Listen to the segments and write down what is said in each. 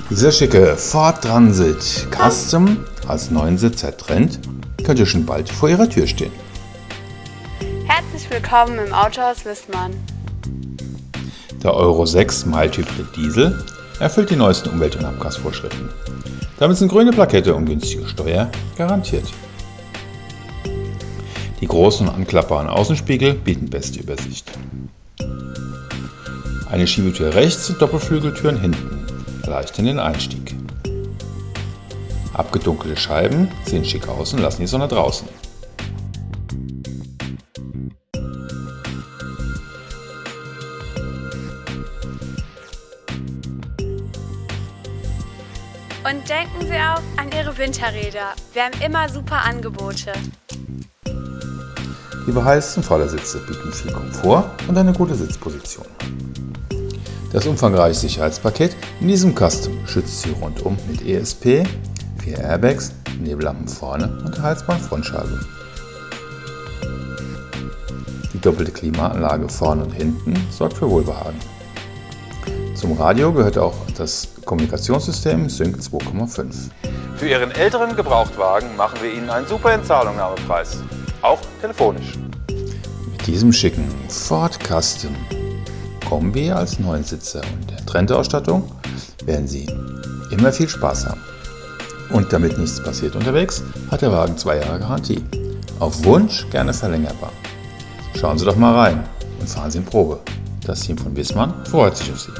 Dieser schicke Ford Transit Custom als 9-Sitzer Trend könnte schon bald vor Ihrer Tür stehen. Herzlich willkommen im Autohaus Wissmann. Der Euro 6 Mild Hybrid Diesel erfüllt die neuesten Umwelt- und Abgasvorschriften. Damit sind grüne Plakette und günstige Steuer garantiert. Die großen und anklappbaren Außenspiegel bieten beste Übersicht. Eine Schiebetür rechts und Doppelflügeltüren hinten erleichtern den Einstieg. Abgedunkelte Scheiben sehen schick aus und lassen die Sonne draußen. Und denken Sie auch an Ihre Winterräder. Wir haben immer super Angebote. Die beheizten Vordersitze bieten viel Komfort und eine gute Sitzposition. Das umfangreiche Sicherheitspaket in diesem Custom schützt Sie rundum mit ESP, 4 Airbags, Nebellampen vorne und der heizbaren Frontscheibe. Die doppelte Klimaanlage vorne und hinten sorgt für Wohlbehagen. Zum Radio gehört auch das Kommunikationssystem Sync 2,5. Für Ihren älteren Gebrauchtwagen machen wir Ihnen einen super Entzahlungnahmepreis, auch telefonisch. Mit diesem schicken Ford Custom Kombi als 9-Sitzer und der Trendausstattung werden Sie immer viel Spaß haben. Und damit nichts passiert unterwegs, hat der Wagen 2 Jahre Garantie. Auf Wunsch gerne verlängerbar. Schauen Sie doch mal rein und fahren Sie in Probe. Das Team von Wissmann freut sich auf Sie.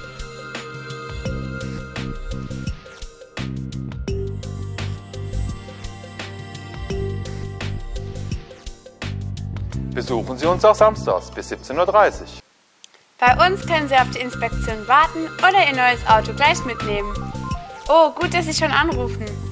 Besuchen Sie uns auch samstags bis 17:30 Uhr. Bei uns können Sie auf die Inspektion warten oder Ihr neues Auto gleich mitnehmen. Oh, gut, dass Sie schon anrufen.